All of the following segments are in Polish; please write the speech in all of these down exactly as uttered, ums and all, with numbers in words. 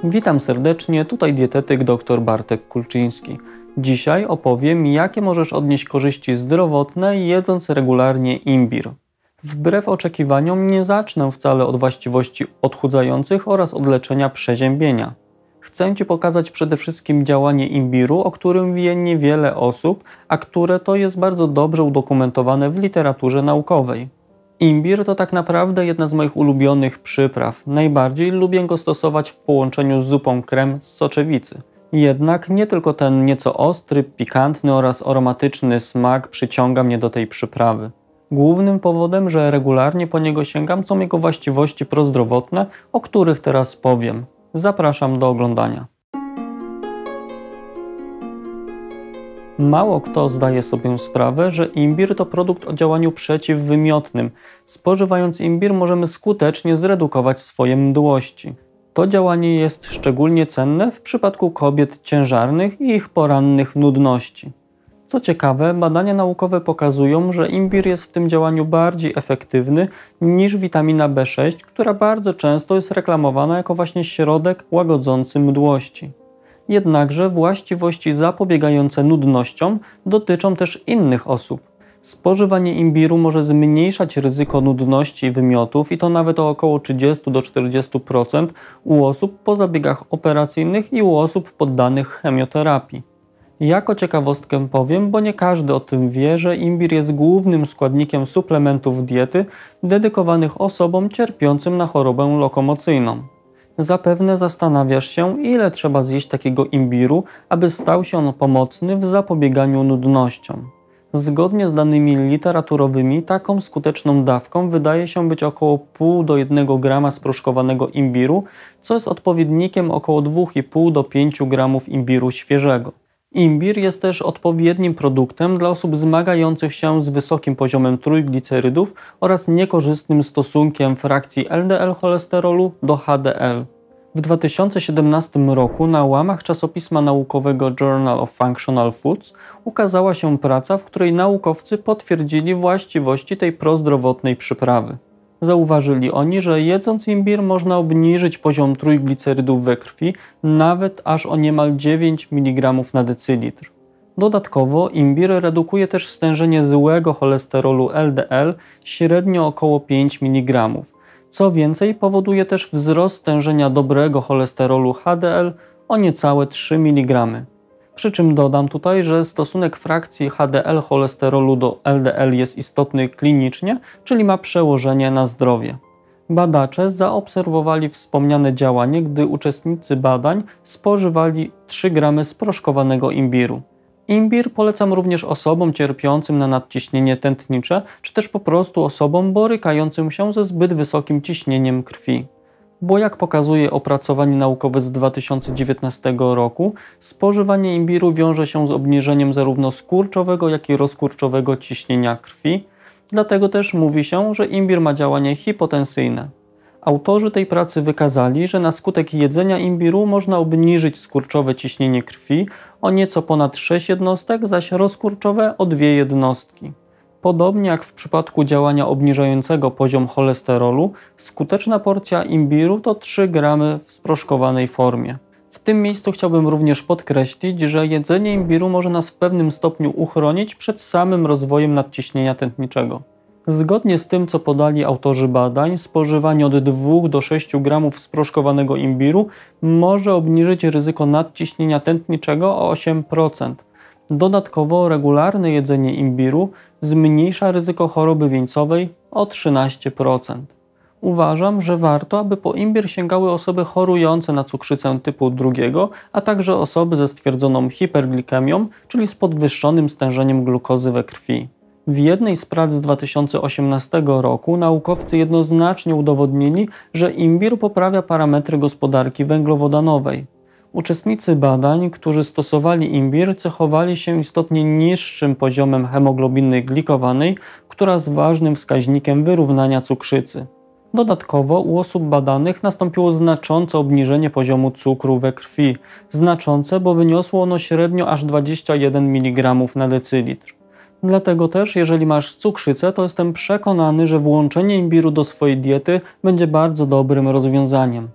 Witam serdecznie, tutaj dietetyk dr Bartek Kulczyński. Dzisiaj opowiem, jakie możesz odnieść korzyści zdrowotne jedząc regularnie imbir. Wbrew oczekiwaniom nie zacznę wcale od właściwości odchudzających oraz od leczenia przeziębienia. Chcę Ci pokazać przede wszystkim działanie imbiru, o którym wie niewiele osób, a które to jest bardzo dobrze udokumentowane w literaturze naukowej. Imbir to tak naprawdę jedna z moich ulubionych przypraw. Najbardziej lubię go stosować w połączeniu z zupą krem z soczewicy. Jednak nie tylko ten nieco ostry, pikantny oraz aromatyczny smak przyciąga mnie do tej przyprawy. Głównym powodem, że regularnie po niego sięgam, są jego właściwości prozdrowotne, o których teraz powiem. Zapraszam do oglądania. Mało kto zdaje sobie sprawę, że imbir to produkt o działaniu przeciwwymiotnym. Spożywając imbir możemy skutecznie zredukować swoje mdłości. To działanie jest szczególnie cenne w przypadku kobiet ciężarnych i ich porannych nudności. Co ciekawe, badania naukowe pokazują, że imbir jest w tym działaniu bardziej efektywny niż witamina B sześć, która bardzo często jest reklamowana jako właśnie środek łagodzący mdłości. Jednakże właściwości zapobiegające nudnościom dotyczą też innych osób. Spożywanie imbiru może zmniejszać ryzyko nudności i wymiotów i to nawet o około trzydzieści do czterdziestu procent u osób po zabiegach operacyjnych i u osób poddanych chemioterapii. Jako ciekawostkę powiem, bo nie każdy o tym wie, że imbir jest głównym składnikiem suplementów diety dedykowanych osobom cierpiącym na chorobę lokomocyjną. Zapewne zastanawiasz się, ile trzeba zjeść takiego imbiru, aby stał się on pomocny w zapobieganiu nudnościom. Zgodnie z danymi literaturowymi, taką skuteczną dawką wydaje się być około pół do jednego grama sproszkowanego imbiru, co jest odpowiednikiem około dwóch i pół do pięciu gramów imbiru świeżego. Imbir jest też odpowiednim produktem dla osób zmagających się z wysokim poziomem trójglicerydów oraz niekorzystnym stosunkiem frakcji L D L cholesterolu do H D L. W dwa tysiące siedemnastym roku na łamach czasopisma naukowego Journal of Functional Foods ukazała się praca, w której naukowcy potwierdzili właściwości tej prozdrowotnej przyprawy. Zauważyli oni, że jedząc imbir można obniżyć poziom trójglicerydów we krwi nawet aż o niemal dziewięć miligramów na decylitr. Dodatkowo imbir redukuje też stężenie złego cholesterolu L D L średnio około pięć miligramów. Co więcej, powoduje też wzrost stężenia dobrego cholesterolu H D L o niecałe trzy miligramy. Przy czym dodam tutaj, że stosunek frakcji H D L cholesterolu do L D L jest istotny klinicznie, czyli ma przełożenie na zdrowie. Badacze zaobserwowali wspomniane działanie, gdy uczestnicy badań spożywali trzy gramy sproszkowanego imbiru. Imbir polecam również osobom cierpiącym na nadciśnienie tętnicze, czy też po prostu osobom borykającym się ze zbyt wysokim ciśnieniem krwi. Bo jak pokazuje opracowanie naukowe z dwa tysiące dziewiętnastego roku, spożywanie imbiru wiąże się z obniżeniem zarówno skurczowego, jak i rozkurczowego ciśnienia krwi, dlatego też mówi się, że imbir ma działanie hipotensyjne. Autorzy tej pracy wykazali, że na skutek jedzenia imbiru można obniżyć skurczowe ciśnienie krwi o nieco ponad sześć jednostek, zaś rozkurczowe o dwie jednostki. Podobnie jak w przypadku działania obniżającego poziom cholesterolu, skuteczna porcja imbiru to trzy gramy w sproszkowanej formie. W tym miejscu chciałbym również podkreślić, że jedzenie imbiru może nas w pewnym stopniu uchronić przed samym rozwojem nadciśnienia tętniczego. Zgodnie z tym, co podali autorzy badań, spożywanie od dwóch do sześciu gramów sproszkowanego imbiru może obniżyć ryzyko nadciśnienia tętniczego o osiem procent. Dodatkowo regularne jedzenie imbiru zmniejsza ryzyko choroby wieńcowej o trzynaście procent. Uważam, że warto, aby po imbir sięgały osoby chorujące na cukrzycę typu drugiego, a także osoby ze stwierdzoną hiperglikemią, czyli z podwyższonym stężeniem glukozy we krwi. W jednej z prac z dwa tysiące osiemnastego roku naukowcy jednoznacznie udowodnili, że imbir poprawia parametry gospodarki węglowodanowej. Uczestnicy badań, którzy stosowali imbir, cechowali się istotnie niższym poziomem hemoglobiny glikowanej, która jest ważnym wskaźnikiem wyrównania cukrzycy. Dodatkowo u osób badanych nastąpiło znaczące obniżenie poziomu cukru we krwi, znaczące, bo wyniosło ono średnio aż dwadzieścia jeden miligramów na decylitr. Dlatego też, jeżeli masz cukrzycę, to jestem przekonany, że włączenie imbiru do swojej diety będzie bardzo dobrym rozwiązaniem.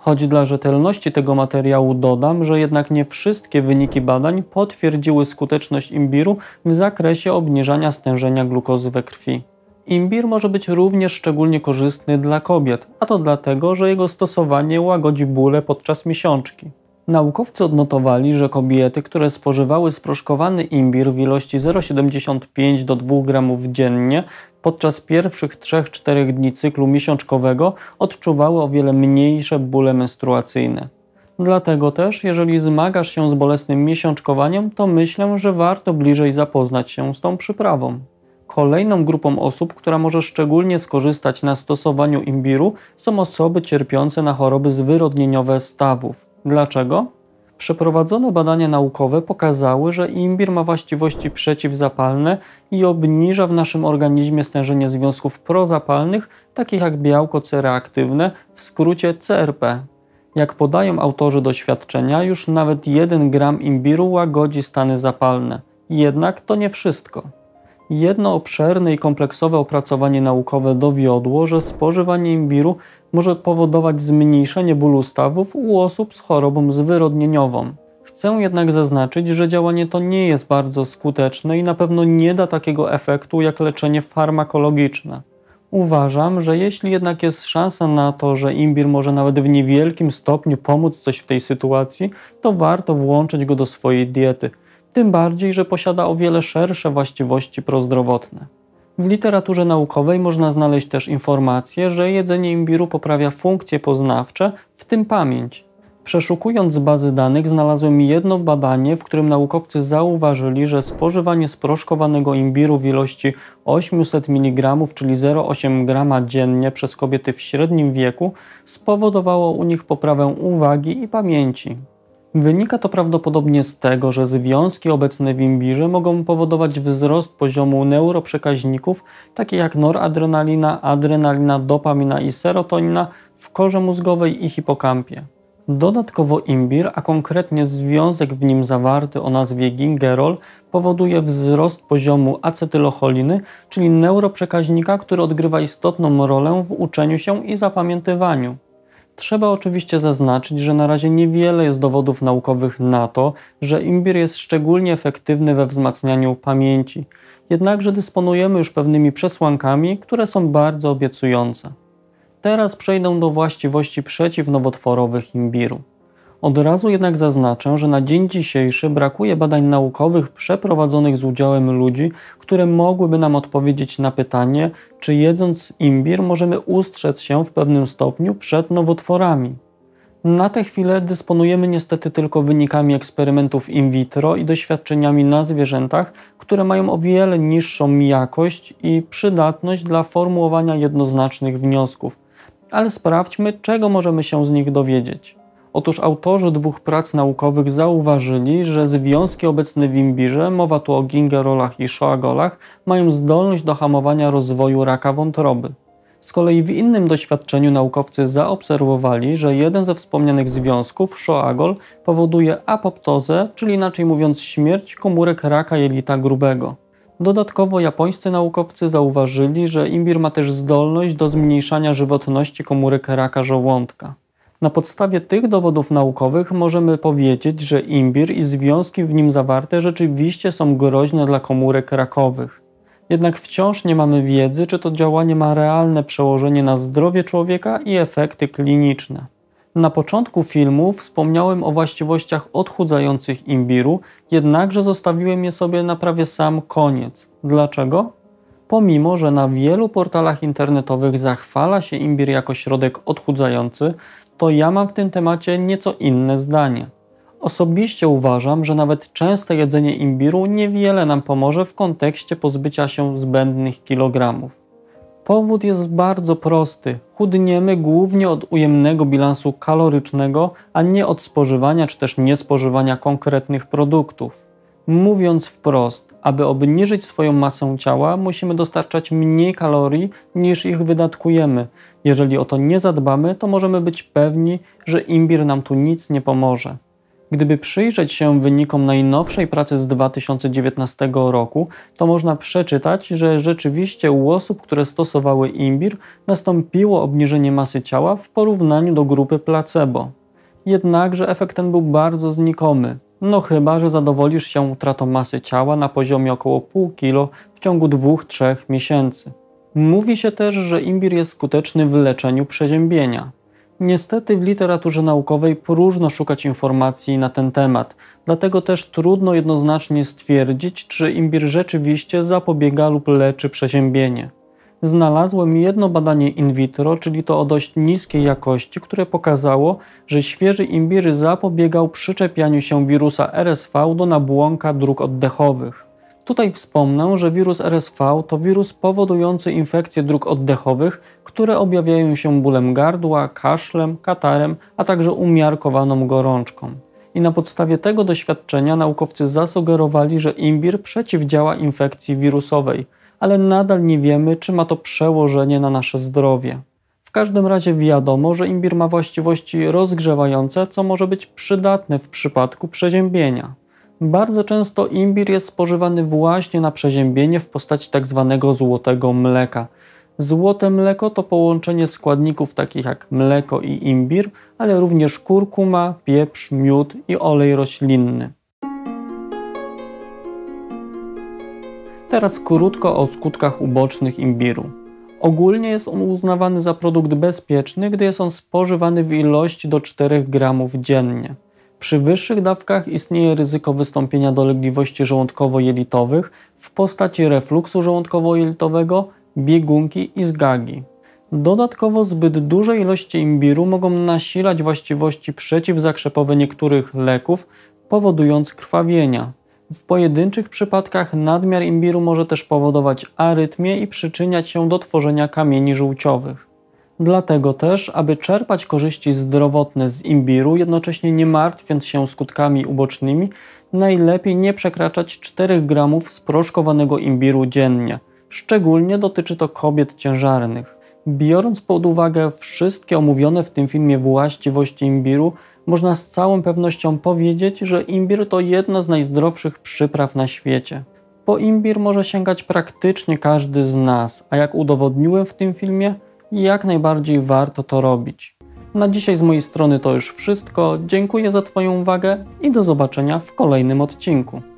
Choć dla rzetelności tego materiału dodam, że jednak nie wszystkie wyniki badań potwierdziły skuteczność imbiru w zakresie obniżania stężenia glukozy we krwi. Imbir może być również szczególnie korzystny dla kobiet, a to dlatego, że jego stosowanie łagodzi bóle podczas miesiączki. Naukowcy odnotowali, że kobiety, które spożywały sproszkowany imbir w ilości zero przecinek siedemdziesiąt pięć do dwóch gramów dziennie podczas pierwszych trzech czterech dni cyklu miesiączkowego odczuwały o wiele mniejsze bóle menstruacyjne. Dlatego też, jeżeli zmagasz się z bolesnym miesiączkowaniem, to myślę, że warto bliżej zapoznać się z tą przyprawą. Kolejną grupą osób, która może szczególnie skorzystać na stosowaniu imbiru, są osoby cierpiące na choroby zwyrodnieniowe stawów. Dlaczego? Przeprowadzone badania naukowe pokazały, że imbir ma właściwości przeciwzapalne i obniża w naszym organizmie stężenie związków prozapalnych, takich jak białko C reaktywne, w skrócie C R P. Jak podają autorzy doświadczenia, już nawet jeden gram imbiru łagodzi stany zapalne. Jednak to nie wszystko. Jedno obszerne i kompleksowe opracowanie naukowe dowiodło, że spożywanie imbiru może powodować zmniejszenie bólu stawów u osób z chorobą zwyrodnieniową. Chcę jednak zaznaczyć, że działanie to nie jest bardzo skuteczne i na pewno nie da takiego efektu jak leczenie farmakologiczne. Uważam, że jeśli jednak jest szansa na to, że imbir może nawet w niewielkim stopniu pomóc coś w tej sytuacji, to warto włączyć go do swojej diety. Tym bardziej, że posiada o wiele szersze właściwości prozdrowotne. W literaturze naukowej można znaleźć też informację, że jedzenie imbiru poprawia funkcje poznawcze, w tym pamięć. Przeszukując bazy danych znalazłem jedno badanie, w którym naukowcy zauważyli, że spożywanie sproszkowanego imbiru w ilości osiemset miligramów, czyli zero przecinek osiem grama dziennie przez kobiety w średnim wieku spowodowało u nich poprawę uwagi i pamięci. Wynika to prawdopodobnie z tego, że związki obecne w imbirze mogą powodować wzrost poziomu neuroprzekaźników, takich jak noradrenalina, adrenalina, dopamina i serotonina w korze mózgowej i hipokampie. Dodatkowo imbir, a konkretnie związek w nim zawarty o nazwie gingerol, powoduje wzrost poziomu acetylocholiny, czyli neuroprzekaźnika, który odgrywa istotną rolę w uczeniu się i zapamiętywaniu. Trzeba oczywiście zaznaczyć, że na razie niewiele jest dowodów naukowych na to, że imbir jest szczególnie efektywny we wzmacnianiu pamięci. Jednakże dysponujemy już pewnymi przesłankami, które są bardzo obiecujące. Teraz przejdę do właściwości przeciwnowotworowych imbiru. Od razu jednak zaznaczę, że na dzień dzisiejszy brakuje badań naukowych przeprowadzonych z udziałem ludzi, które mogłyby nam odpowiedzieć na pytanie, czy jedząc imbir możemy ustrzec się w pewnym stopniu przed nowotworami. Na tę chwilę dysponujemy niestety tylko wynikami eksperymentów in vitro i doświadczeniami na zwierzętach, które mają o wiele niższą jakość i przydatność dla formułowania jednoznacznych wniosków. Ale sprawdźmy, czego możemy się z nich dowiedzieć. Otóż autorzy dwóch prac naukowych zauważyli, że związki obecne w imbirze, mowa tu o gingerolach i shoagolach, mają zdolność do hamowania rozwoju raka wątroby. Z kolei w innym doświadczeniu naukowcy zaobserwowali, że jeden ze wspomnianych związków, shoagol, powoduje apoptozę, czyli inaczej mówiąc śmierć komórek raka jelita grubego. Dodatkowo japońscy naukowcy zauważyli, że imbir ma też zdolność do zmniejszania żywotności komórek raka żołądka. Na podstawie tych dowodów naukowych możemy powiedzieć, że imbir i związki w nim zawarte rzeczywiście są groźne dla komórek rakowych. Jednak wciąż nie mamy wiedzy, czy to działanie ma realne przełożenie na zdrowie człowieka i efekty kliniczne. Na początku filmu wspomniałem o właściwościach odchudzających imbiru, jednakże zostawiłem je sobie na prawie sam koniec. Dlaczego? Pomimo, że na wielu portalach internetowych zachwala się imbir jako środek odchudzający, to ja mam w tym temacie nieco inne zdanie. Osobiście uważam, że nawet częste jedzenie imbiru niewiele nam pomoże w kontekście pozbycia się zbędnych kilogramów. Powód jest bardzo prosty. Chudniemy głównie od ujemnego bilansu kalorycznego, a nie od spożywania czy też niespożywania konkretnych produktów. Mówiąc wprost, aby obniżyć swoją masę ciała, musimy dostarczać mniej kalorii niż ich wydatkujemy. Jeżeli o to nie zadbamy, to możemy być pewni, że imbir nam tu nic nie pomoże. Gdyby przyjrzeć się wynikom najnowszej pracy z dwa tysiące dziewiętnastego roku, to można przeczytać, że rzeczywiście u osób, które stosowały imbir, nastąpiło obniżenie masy ciała w porównaniu do grupy placebo. Jednakże efekt ten był bardzo znikomy, no chyba że zadowolisz się utratą masy ciała na poziomie około pół kilo w ciągu dwóch do trzech miesięcy. Mówi się też, że imbir jest skuteczny w leczeniu przeziębienia. Niestety w literaturze naukowej próżno szukać informacji na ten temat, dlatego też trudno jednoznacznie stwierdzić, czy imbir rzeczywiście zapobiega lub leczy przeziębienie. Znalazłem jedno badanie in vitro, czyli to o dość niskiej jakości, które pokazało, że świeży imbir zapobiegał przyczepianiu się wirusa R S V do nabłonka dróg oddechowych. Tutaj wspomnę, że wirus R S V to wirus powodujący infekcje dróg oddechowych, które objawiają się bólem gardła, kaszlem, katarem, a także umiarkowaną gorączką. I na podstawie tego doświadczenia naukowcy zasugerowali, że imbir przeciwdziała infekcji wirusowej, ale nadal nie wiemy, czy ma to przełożenie na nasze zdrowie. W każdym razie wiadomo, że imbir ma właściwości rozgrzewające, co może być przydatne w przypadku przeziębienia. Bardzo często imbir jest spożywany właśnie na przeziębienie w postaci tzw. złotego mleka. Złote mleko to połączenie składników takich jak mleko i imbir, ale również kurkuma, pieprz, miód i olej roślinny. Teraz krótko o skutkach ubocznych imbiru. Ogólnie jest on uznawany za produkt bezpieczny, gdy jest on spożywany w ilości do czterech gramów dziennie. Przy wyższych dawkach istnieje ryzyko wystąpienia dolegliwości żołądkowo-jelitowych w postaci refluksu żołądkowo-jelitowego, biegunki i zgagi. Dodatkowo zbyt duże ilości imbiru mogą nasilać właściwości przeciwzakrzepowe niektórych leków, powodując krwawienia. W pojedynczych przypadkach nadmiar imbiru może też powodować arytmię i przyczyniać się do tworzenia kamieni żółciowych. Dlatego też, aby czerpać korzyści zdrowotne z imbiru, jednocześnie nie martwiąc się skutkami ubocznymi, najlepiej nie przekraczać czterech gramów sproszkowanego imbiru dziennie. Szczególnie dotyczy to kobiet ciężarnych. Biorąc pod uwagę wszystkie omówione w tym filmie właściwości imbiru, można z całą pewnością powiedzieć, że imbir to jedna z najzdrowszych przypraw na świecie. Po imbir może sięgać praktycznie każdy z nas, a jak udowodniłem w tym filmie, jak najbardziej warto to robić. Na dzisiaj z mojej strony to już wszystko. Dziękuję za Twoją uwagę i do zobaczenia w kolejnym odcinku.